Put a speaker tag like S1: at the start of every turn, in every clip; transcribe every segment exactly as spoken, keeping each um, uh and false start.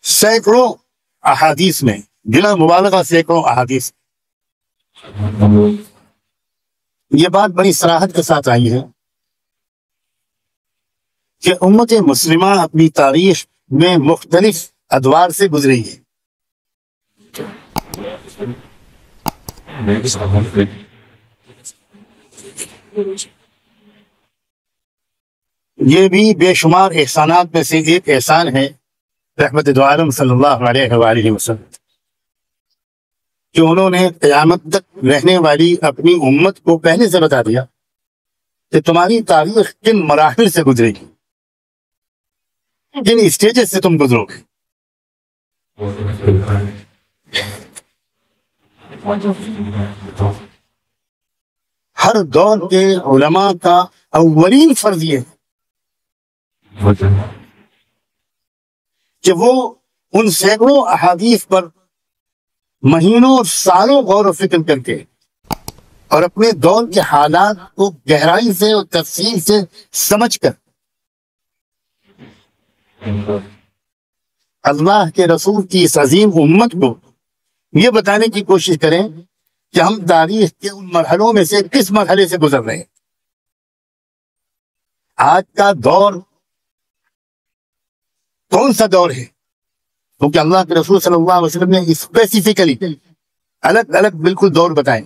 S1: سینکڑوں احادیث میں، بلا مبالغہ سینکڑوں احادیث، یہ بات بڑی صراحت کے ساتھ آئی ہے کہ امت مسلمہ اپنی تاریخ میں مختلف ادوار سے گزری ہے۔ یہ بھی بے شمار احسانات میں سے ایک احسان ہے رحمت دو عالم صلی اللہ علیہ وآلہ وسلم کہ انہوں نے قیامت تک رہنے والی اپنی امت کو پہلے سے بتا دیا کہ تمہاری تاریخ کن مراحل سے گزرے گی، کن اسٹیجز سے تم گزرو گے۔ ہر دور کے علماء کا اولین فرض یہ ہے کہ وہ ان سینکڑوں احادیث پر مہینوں اور سالوں غور و فکر کر کے اور اپنے دور کے حالات کو گہرائی سے اور تفصیل سے سمجھ کر اللہ کے رسول کی اس عظیم امت کو یہ بتانے کی کوشش کریں کہ ہم تاریخ کے ان مرحلوں میں سے کس مرحلے سے گزر رہے ہیں۔ آج کا دور کون سا دور ہے؟ کیونکہ اللہ کے رسول صلی اللہ علیہ وسلم نے اسپیسیفکلی الگ الگ بالکل دور بتائے۔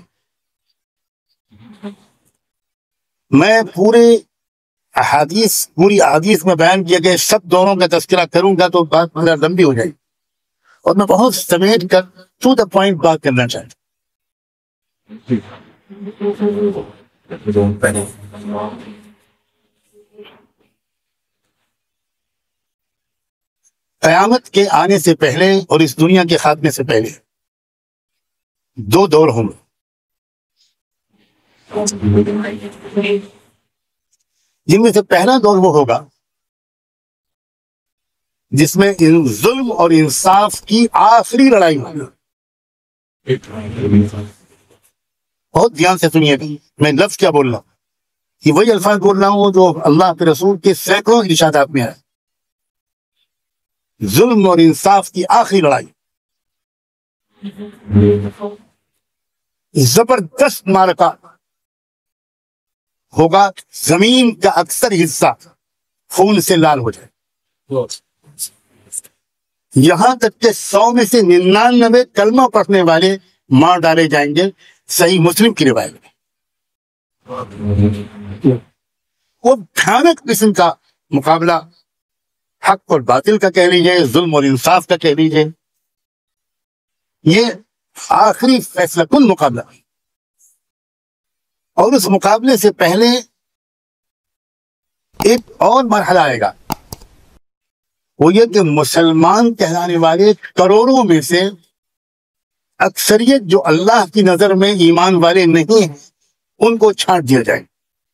S1: میں پورے احادیث پوری احادیث میں بیان کیے گئے سب دوروں کا تذکرہ کروں گا تو بات میرا لمبی ہو جائے گی، اور میں بہت سمیٹ کر ٹو دا پوائنٹ بات کرنا چاہتا ہوں۔ قیامت کے آنے سے پہلے اور اس دنیا کے خاتمے سے پہلے دو دور ہوں گے۔ جن میں سے پہلا دور وہ ہوگا جس میں ظلم اور انصاف کی آخری لڑائی ہوگی۔ بہت دھیان سے سنیے گا، میں لفظ کیا بول رہا ہوں، کہ وہی الفاظ بول رہا ہوں جو اللہ کے رسول کے سینکڑوں ارشادات میں ہے۔ ظلم اور انصاف کی آخری لڑائی، زبردست معرکہ ہوگا، زمین کا اکثر حصہ خون سے لال ہو جائے، یہاں تک کہ سو میں سے ننانوے کلمہ پڑھنے والے مار ڈالے جائیں گے، صحیح مسلم کی روایت میں۔ وہ بھیانک قسم کا مقابلہ، حق اور باطل کا کہہ لیجئے، ظلم اور انصاف کا کہہ لیجئے، یہ آخری فیصلہ کن مقابلہ۔ اور اس مقابلے سے پہلے ایک اور مرحلہ آئے گا، وہ یہ کہ مسلمان کہلانے والے کروڑوں میں سے اکثریت جو اللہ کی نظر میں ایمان والے نہیں ہیں، ان کو چھانٹ دیا جائے۔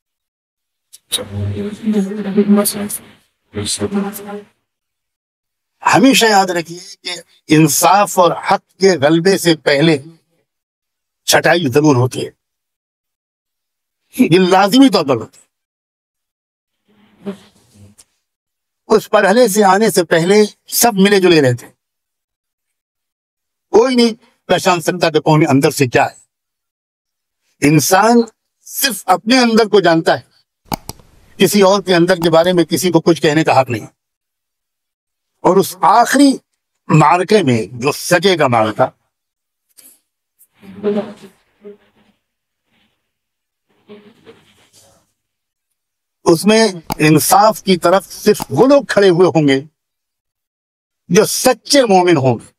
S1: ہمیشہ یاد رکھیے کہ انصاف اور حق کے غلبے سے پہلے چھٹائی ضرور ہوتی ہے، یہ لازمی طور پر ہوتی ہے۔ اس مرحلے سے آنے سے پہلے سب ملے جلے رہتے، کوئی نہیں پہچان سکتا کہ کون اندر سے کیا ہے۔ انسان صرف اپنے اندر کو جانتا ہے، کسی اور کے اندر کے بارے میں کسی کو کچھ کہنے کا حق نہیں۔ اور اس آخری معرکے میں جو سجے گا معرکہ، اس میں انصاف کی طرف صرف وہ لوگ کھڑے ہوئے ہوں گے جو سچے مومن ہوں گے،